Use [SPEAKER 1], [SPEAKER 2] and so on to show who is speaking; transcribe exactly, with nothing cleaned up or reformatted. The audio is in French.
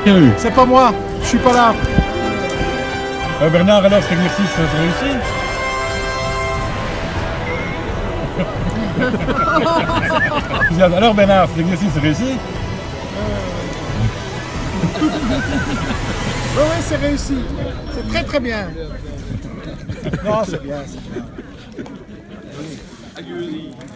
[SPEAKER 1] C'est pas moi, je suis pas là.
[SPEAKER 2] Euh, Bernard, alors cet exercice, c'est réussi? Alors Bernard, cet exercice, c'est réussi?
[SPEAKER 1] Oui, oui, c'est réussi. C'est très très bien. Non, c'est bien, c'est bien.